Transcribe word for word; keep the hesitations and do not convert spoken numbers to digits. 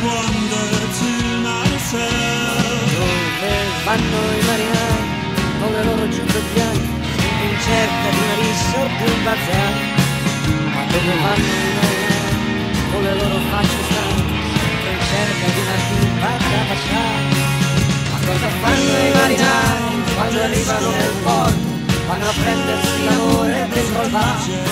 Dove vanno i marinai con le loro giubbe bianche in cerca di una rissa o di un bazar? Ma dove vanno i marinai con le loro facce stanche in cerca di una tipa da baciare? Ma cosa fanno i marinai quando arrivano nel porto? Vanno a prendersi l'amore dentro il bar.